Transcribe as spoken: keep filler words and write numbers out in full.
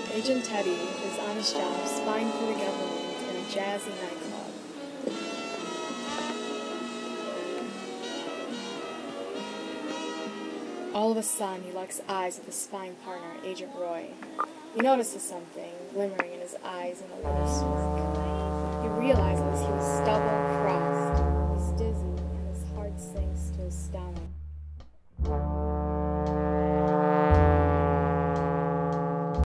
Agent Teddy is on his job spying for the government in a jazzy nightclub. All of a sudden, he locks eyes with his spying partner, Agent Roy. He notices something glimmering in his eyes and a little smirk. He realizes he was double-crossed. He's dizzy.